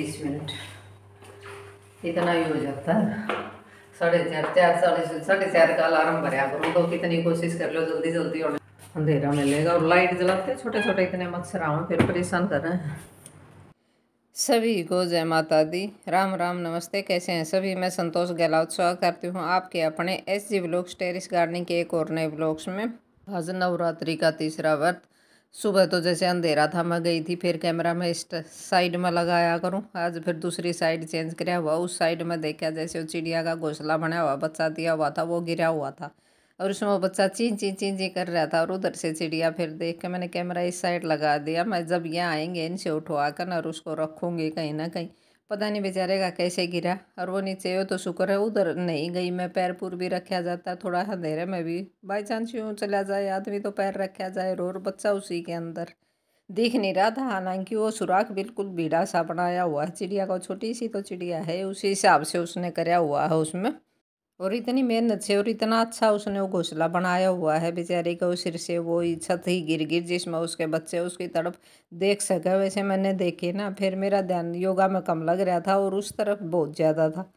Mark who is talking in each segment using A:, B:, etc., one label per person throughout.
A: 20 minute इतना ही हो जाता है। 4:30 का अलार्म भरा करूँ तो कितनी कोशिश कर लो जल्दी जल्दी होने, अंधेरा मिलेगा। और लाइट जलाते छोटे छोटे इतने मच्छर आऊँ फिर परेशान कर रहे हैं। सभी को जय माता दी, राम राम, नमस्ते। कैसे हैं सभी? मैं संतोष गहलोत स्वागत करती हूँ आपके अपने SG व्लॉग्स टेरेस गार्डनिंग के एक और नए व्लॉग्स में। आज नवरात्रि का तीसरा व्रत। सुबह तो जैसे अंधेरा था मैं गई थी, फिर कैमरा में इस साइड में लगाया करूँ। आज फिर दूसरी साइड चेंज किया हुआ। उस साइड में देखा जैसे वो चिड़िया का घोंसला बना हुआ, बच्चा दिया हुआ था, वो गिरा हुआ था और उसमें वो बच्चा चीं चीं चीं चीं कर रहा था। और उधर से चिड़िया, फिर देख के मैंने कैमरा इस साइड लगा दिया। मैं जब यहाँ आएंगे इनसे उठवा कर और उसको रखूँगी कहीं ना कहीं। पता नहीं बेचारे का कैसे गिरा। और वो नीचे हो तो शुक्र है उधर नहीं गई मैं। पैर पूर भी रखा जाता है, थोड़ा अंधेरे में भी बाई चांस यूँ चला जाए आदमी तो पैर रखा जाए। और बच्चा उसी के अंदर दिख नहीं रहा था। हालांकि वो सुराख बिल्कुल भीड़ा सा बनाया हुआ है चिड़िया को। छोटी सी तो चिड़िया है, उसी हिसाब से उसने कराया हुआ है उसमें। और इतनी मेहनत से और इतना अच्छा उसने वो घोंसला बनाया हुआ है बेचारे का। सिर से वो छत ही गिर गिर जिसमें उसके बच्चे उसकी तरफ देख सके वैसे मैंने देखे ना। फिर मेरा ध्यान योगा में कम लग रहा था और उस तरफ बहुत ज़्यादा था।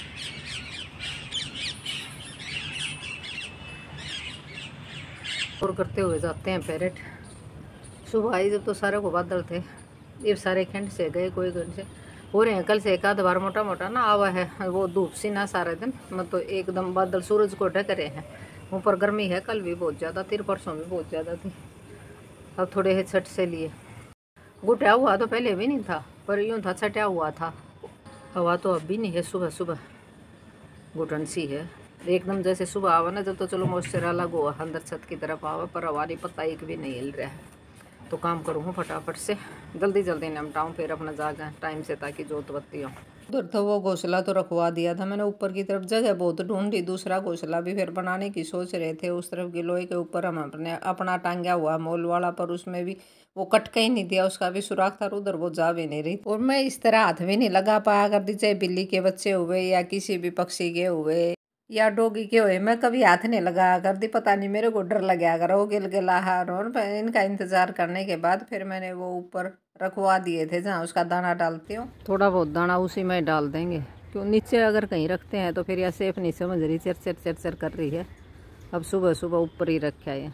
A: और करते हुए जाते हैं पैरेट। सुबह आई जब तो सारे को बादल थे, ये सारे खंड से गए, कोई घर से हो रहे हैं। कल से एक आध बार मोटा मोटा ना आवा है वो धूप सी ना सारे दिन, मतलब एकदम बादल सूरज को ढक रहे हैं। ऊपर गर्मी है, कल भी बहुत ज़्यादा थी, परसों भी बहुत ज़्यादा थी। अब थोड़े है छठ से लिए। गुटा हुआ तो पहले भी नहीं था, पर यूँ था छटा हुआ था। हवा तो अब भी नहीं है, सुबह सुबह घुटन सी है एकदम। जैसे सुबह आवा ना जब तो चलो मॉइस्चर अलग हुआ अंदर छत की तरफ आवा, पर हवा नहीं पता एक भी नहीं हिल रहा है। तो काम करूँ फटाफट से, जल्दी जल्दी निपटाऊँ फिर अपना जागा टाइम से, ताकि जोत बत्ती हो। उधर तो वो घोंसला तो रखवा दिया था मैंने, ऊपर की तरफ जगह बहुत ढूंढी। दूसरा घोंसला भी फिर बनाने की सोच रहे थे। उस तरफ के लोहे के ऊपर हम अपना टांगा हुआ मोल वाला, पर उसमें भी वो कटका ही नहीं दिया, उसका भी सुराख था। उधर वो जा भी नहीं रही और मैं इस तरह हाथ भी नहीं लगा पाया करती, चाहे बिल्ली के बच्चे हुए या किसी भी पक्षी के हुए या डोगी के हुए, मैं कभी हाथ नहीं लगाया करती। पता नहीं मेरे को डर लगा कर वो गिलगिलाहट। और इनका इंतज़ार करने के बाद फिर मैंने वो ऊपर रखवा दिए थे जहाँ उसका दाना डालती हूँ। थोड़ा बहुत दाना उसी में डाल देंगे, क्यों नीचे अगर कहीं रखते हैं तो फिर यह सेफ नहीं समझ रही, चर चर चर कर रही है। अब सुबह सुबह ऊपर ही रखा है।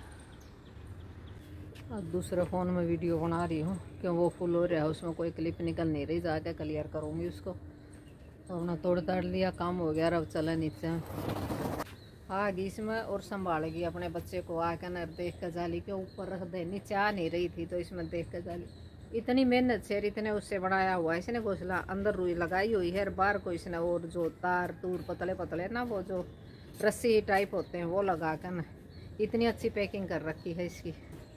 A: अब दूसरे फ़ोन में वीडियो बना रही हूँ, क्यों वो फुल हो रहा है, उसमें कोई क्लिप निकल नहीं रही। जाके क्लियर करूँगी उसको। तो अपना तोड़ ताड़ लिया, काम हो गया। अब चला नीचे आ गई इसमें और संभालेगी अपने बच्चे को। आकर न देख कर जाली के ऊपर रख दे, नीचे आ नहीं रही थी तो इसमें देख कर जाली। इतनी मेहनत से इतने उससे बनाया हुआ है इसने घोंसला। अंदर रुई लगाई हुई है, बाहर को इसने और जो तार तूर पतले पतले ना वो जो रस्सी टाइप होते हैं वो लगा कर न इतनी अच्छी पैकिंग कर रखी है इसकी।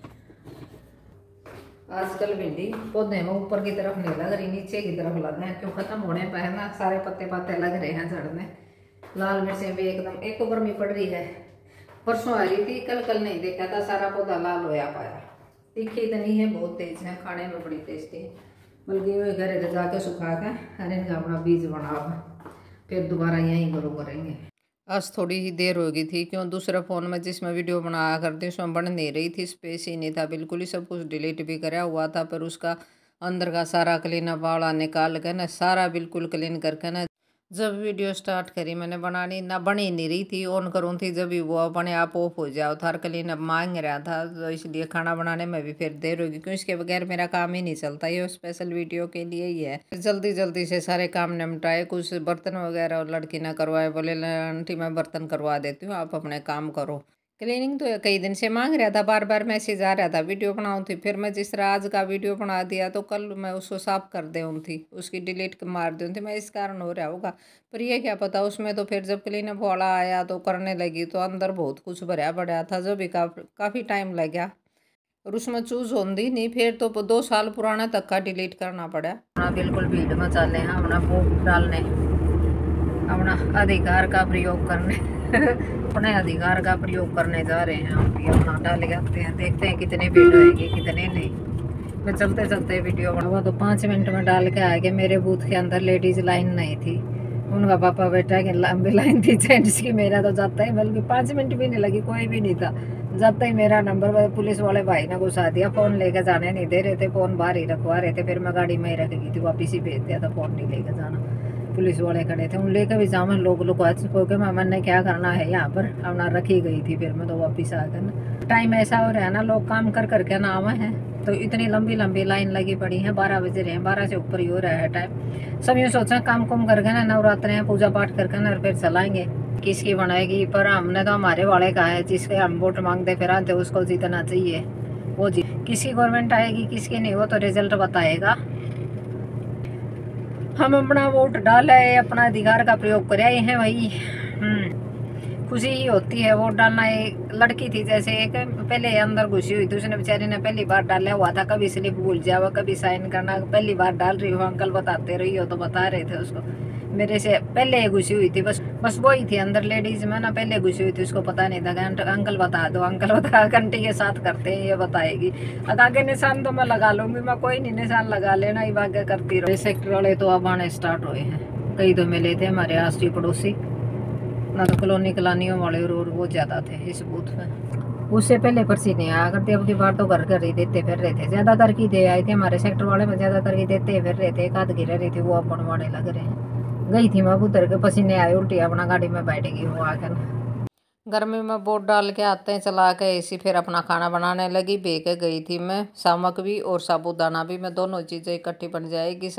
A: आजकल भिंडी पौधे में ऊपर की तरफ नहीं लग रही, नीचे की तरफ लग रहे हैं। क्यों खत्म होने पर है ना, सारे पत्ते पत्ते लग रहे हैं झड़ने। लाल मिर्चें भी एकदम एक गर्मी पड़ रही है। परसों आ रही थी, कल नहीं देखा था, सारा पौधा लाल होया पाया। तीखी इतनी है, बहुत तेज है, खाने में बड़ी टेस्टी है। बल्कि वो घर जाके सुखा कर और इनका अपना बीज बना फिर दोबारा यहीं ग्रो करेंगे। आज थोड़ी ही देर हो गई थी, क्यों दूसरे फ़ोन में जिसमें वीडियो बनाया करती उसमें बन नहीं रही थी, स्पेस ही नहीं था बिल्कुल ही। सब कुछ डिलीट भी कराया हुआ था, पर उसका अंदर का सारा क्लीन वाला निकाल कर ना सारा बिल्कुल क्लीन करके ना जब वीडियो स्टार्ट करी मैंने बनानी ना बनी नहीं रही थी। ऑन करूँ थी जब भी वो अपने आप ऑफ हो जाओ था, क्लीन अब मांग रहा था। तो इसलिए खाना बनाने में भी फिर देर होगी, क्यों इसके बगैर मेरा काम ही नहीं चलता। ये स्पेशल वीडियो के लिए ही है। जल्दी जल्दी से सारे काम निपटाए, कुछ बर्तन वगैरह और लड़की ना करवाए, बोले आंटी मैं बर्तन करवा देती हूँ, आप अपने काम करो। क्लीनिंग तो कई दिन से मांग रहा था, बार बार मैसेज आ रहा था वीडियो बनाऊँ थी। फिर मैं जिस तरह आज का वीडियो बना दिया तो कल मैं उसको साफ कर दूँ थी, उसकी डिलीट मार दूँ थी मैं, इस कारण हो रहा होगा। पर ये क्या पता उसमें तो फिर जब क्लीनअप वाला आया तो करने लगी तो अंदर बहुत कुछ भरा पड़ा था, जो भी काफ़ी टाइम लग गया। और उसमें चूज होती नहीं, फिर तो 2 साल पुराना तक का डिलीट करना पड़ा। अपना बिल्कुल भीड़ मचा लें, अपना वोट डालने, अपना अधिकार का प्रयोग करने अपने अधिकार का प्रयोग करने जा रहे हैं हम भी। अपना डाल जाते हैं, देखते हैं कितने भीड़ होएगी कितने नहीं। मैं चलते चलते वीडियो बनावा तो 5 मिनट में डाल के आ गए। मेरे बूथ के अंदर लेडीज लाइन नहीं थी, उनका पापा बेटा की लंबी लाइन थी जेंट्स की। मेरा तो जाता ही बल्कि 5 मिनट भी नहीं लगी, कोई भी नहीं था। जब तक मेरा नंबर पुलिस वाले भाई ने घुसा दिया, फ़ोन लेके जाने नहीं दे रहे थे, फ़ोन बाहर ही रखवा रहे थे। फिर मैं गाड़ी में ही रख गई थी, वापिस ही भेज दिया था, फ़ोन नहीं लेके जाना। पुलिस वाले खड़े थे, उन लेकर भी जाऊँ लोग क्योंकि मैंने क्या करना है यहाँ पर, अपना रखी गई थी। फिर मैं तो वापिस आ गया ना। टाइम ऐसा हो रहा है ना, लोग काम कर करके ना आवे हैं, तो इतनी लंबी लंबी लाइन लगी पड़ी है। 12 बज रहे हैं, 12 से ऊपर ही हो रहा है टाइम। सब यूँ सोचें काम कुम करके ना, नवरात्र हैं, पूजा पाठ करके ना फिर चलाएंगे, किसकी बनाएगी। पर हमने तो हमारे वाले कहा है, जिसके हम वोट मांगते फिर आते उसको जीतना चाहिए, वो जीत। किसकी गवर्नमेंट आएगी किसकी नहीं, वो तो रिजल्ट बताएगा। हम अपना वोट डाला है, अपना अधिकार का प्रयोग कर आए हैं भाई। खुशी ही होती है वोट डालना। एक लड़की थी जैसे, एक पहले अंदर घुसी हुई थी, उसने बेचारी ने पहली बार डाला हुआ था, कभी स्लिप भूल जाओ, कभी साइन करना, पहली बार डाल रही हो, अंकल बताते रही हो, तो बता रहे थे उसको। मेरे से पहले घुसी हुई थी, बस वही थी अंदर लेडीज में ना, पहले घुसी हुई थी, उसको पता नहीं था। अंकल बता दो, अंकल बता, घंटे के साथ करते हैं, ये बताएगी। अब आगे निशान तो मैं लगा लूंगी, मैं कोई नहीं, निशान लगा लेना ही, भाग्य करती रहो। सेक्टर वाले तो अब आने स्टार्ट हुए हैं, कई तो मिले थे हमारे आसरी पड़ोसी ना, तो कॉलोनी कलानियों वाले रोड बहुत ज़्यादा थे इस बूथ में। उससे पहले पर्ची नहीं आया करते, अब की बार तो घर घर ही देते फिर रहे थे। ज़्यादातर की दे आए थे हमारे सेक्टर वाले में, ज़्यादातर की देते फिर रहे थे। एक आध गिर रही थी, वो अब बनवाने लग रहे हैं। गई थी मैं उतर के, पसीने आए, उल्टी अपना गाड़ी में बैठ गई वो आकर। गर्मी में वोट डाल के आते हैं चला के ऐसी, फिर अपना खाना बनाने लगी। बे के गई थी मैं, सामक भी और साबूदाना भी, मैं दोनों चीज़ें इकट्ठी बन जाएगी।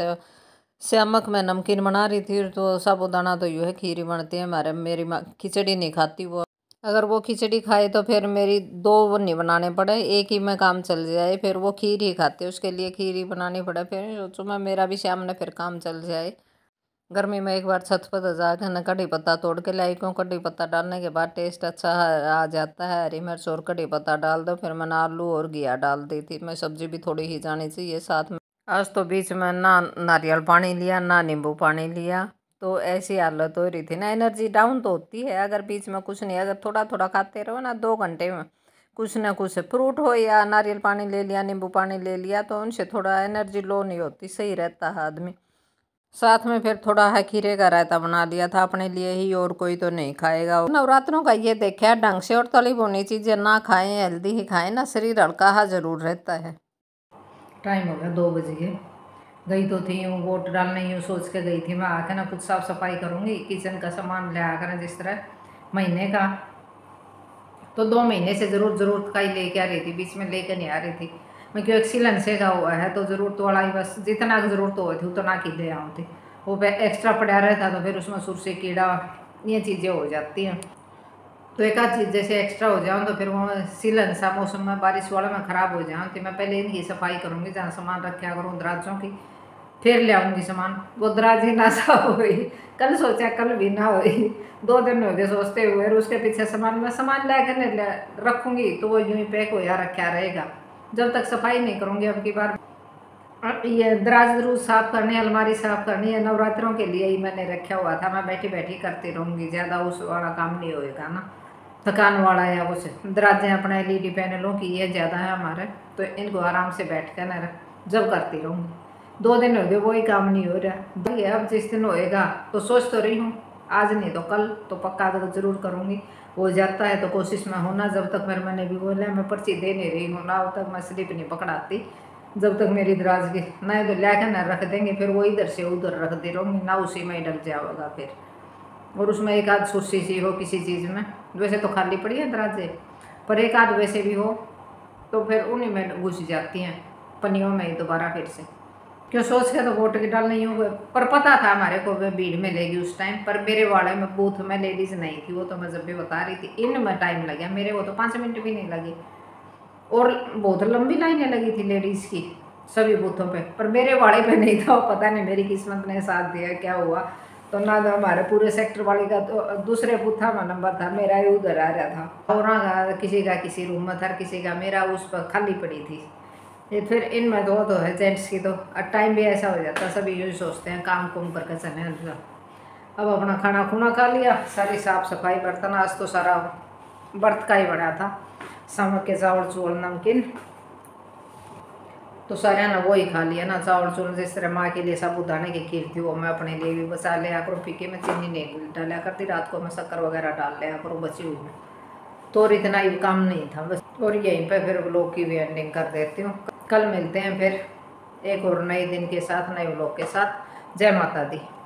A: श्यामक में नमकीन बना रही थी, तो साबूदाना तो यूँ है खीरी बनती है हमारे। मेरी माँ खिचड़ी नहीं खाती वो, अगर वो खिचड़ी खाए तो फिर मेरी दो वो नहीं बनाने पड़े, एक ही में काम चल जाए। फिर वो खीर ही खाती है, उसके लिए खीर ही बनानी पड़े। फिर सोचूँ मैं मेरा भी शाम ने फिर काम चल जाए। गर्मी में एक बार छत पर जाकर ना कड़ी पत्ता तोड़ के लाई, क्यों कड़ी पत्ता डालने के बाद टेस्ट अच्छा आ जाता है। हरी मिर्च और कड़ी पत्ता डाल दो। फिर मैंने आलू और घिया डाल दी थी, मैं सब्जी भी थोड़ी ही जानी चाहिए साथ में। आज तो बीच में ना नारियल पानी लिया ना नींबू पानी लिया, तो ऐसी हालत हो रही थी ना, एनर्जी डाउन तो होती है अगर बीच में कुछ नहीं, अगर थोड़ा थोड़ा खाते रहो ना, 2 घंटे में कुछ ना कुछ फ्रूट हो या नारियल पानी ले लिया, नींबू पानी ले लिया, तो उनसे थोड़ा एनर्जी लो नहीं होती, सही रहता है आदमी। साथ में फिर थोड़ा है खीरे का रायता बना लिया था अपने लिए ही, और कोई तो नहीं खाएगा। नवरात्रों का ये देखा ढंग से और तली भुनी चीज़ें ना खाएं, हेल्दी ही खाएं ना, शरीर हल्का हा जरूर रहता है। टाइम हो गया 2 बज गए। गई तो थी यूँ वोट डालने, यूँ सोच के गई थी मैं आके ना कुछ साफ़ सफाई करूँगी, किचन का सामान ले आकर, जिस तरह महीने का तो 2 महीने से ज़रूरत का ही लेके आ रही थी, बीच में लेकर नहीं आ रही थी मैं, क्यों एक्सीलेंट से का हुआ है तो ज़रूरत वाला ही, बस जितना ज़रूरत हो थी उतना की ले आऊँ थी। वो एक्स्ट्रा पड़ा रहता तो फिर उसमें सुर से कीड़ा ये चीज़ें हो जाती हैं, तो एक आध चीज़ जैसे एक्स्ट्रा हो जाऊँ तो फिर वो सीलन सा मौसम में बारिश वाला में ख़राब हो जाऊँ, तो मैं पहले इनकी सफाई करूँगी, जहाँ सामान रखा करूँ दराजों की, फिर ले आऊँगी सामान। वो दराज ही ना सा हो गई, कल सोचा कल भी ना हुई, 2 दिन हो गए सोचते हुए, और उसके पीछे सामान ला कर रखूँगी तो वो यूँ ही पैक हो या रखा रहेगा, जब तक सफाई नहीं करूँगी। अब की बार ये दराज दरूज साफ़ करनी, अलमारी साफ़ करनी है, नवरात्रों के लिए ही मैंने रखा हुआ था, मैं बैठी बैठी करती रहूँगी, ज़्यादा उस वाला काम नहीं होएगा ना, थकान वाला है वो से। दराजें अपने LED पैनलों की ये ज़्यादा है हमारे, तो इनको आराम से बैठ कर ना जब करती रहूँगी। 2 दिन हो गए वही काम नहीं हो रहा भाई, अब जिस दिन होएगा तो सोच तो रही हूँ, आज नहीं तो कल तो पक्का तो ज़रूर करूँगी। हो जाता है तो कोशिश में होना, जब तक फिर मैंने भी बोला मैं पर्ची दे नहीं रही हूँ ना, अब तक मैं स्लिप नहीं पकड़ाती, जब तक मेरी दराज की ना तो ला कर ना रख देंगे, फिर वो इधर से उधर रख दे रहूँगी ना, उसी में ही डल जाएगा फिर। और उसमें एक आध सुस्सी सी हो किसी चीज़ में, वैसे तो खाली पड़ी है दराजे, पर एक आध वैसे भी हो तो फिर उन्हीं में घुस जाती हैं पनियों में ही दोबारा फिर से, क्यों सोच के तो वोट की डाल नहीं हुए। पर पता था हमारे को वे भीड़ में लेगी उस टाइम, पर मेरे वाले में बूथ में लेडीज़ नहीं थी, वो तो मैं जब भी बता रही थी। इनमें टाइम लगा, मेरे को तो 5 मिनट भी नहीं लगे, और बहुत लंबी लाइनें लगी थी लेडीज़ की सभी बूथों पे, पर मेरे वाले पे नहीं था। पता नहीं मेरी किस्मत ने साथ दिया क्या हुआ, तो ना तो हमारे पूरे सेक्टर वाले का तो दूसरे बूथा में नंबर था, मेरा ही उधर आ रहा था, और किसी का किसी रूम में था, किसी का मेरा उस पर खाली पड़ी थी। ये फिर इनमें तो है जेंट्स की, तो टाइम भी ऐसा हो जाता है, सभी यही सोचते हैं काम कुम करके चले। अब अपना खाना खुना खा लिया, सारी साफ़ सफाई, बर्तन, आज तो सारा बर्त का ही बना था, समक के चावल चूवल नमकीन, तो सारे ना वो ही खा लिया ना, चावल चूवल। जिस तरह माँ के लिए साबूदाने की खीर थी वो मैं अपने लिए भी बचा लिया करूँ, फीके में चीनी नहीं डाला करती, रात को मैं शक्कर वगैरह डाल लिया करूँ बची हुई में, तो और इतना ही काम नहीं था बस। और यहीं पे फिर व्लॉग की भी एंडिंग कर देती हूँ। कल मिलते हैं फिर एक और नए दिन के साथ, नए व्लॉग के साथ। जय माता दी।